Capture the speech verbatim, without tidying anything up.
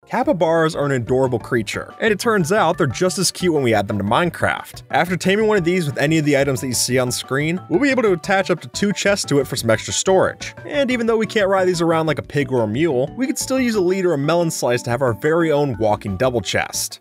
Capybaras are an adorable creature, and it turns out they're just as cute when we add them to Minecraft. After taming one of these with any of the items that you see on screen, we'll be able to attach up to two chests to it for some extra storage. And even though we can't ride these around like a pig or a mule, we could still use a lead or a melon slice to have our very own walking double chest.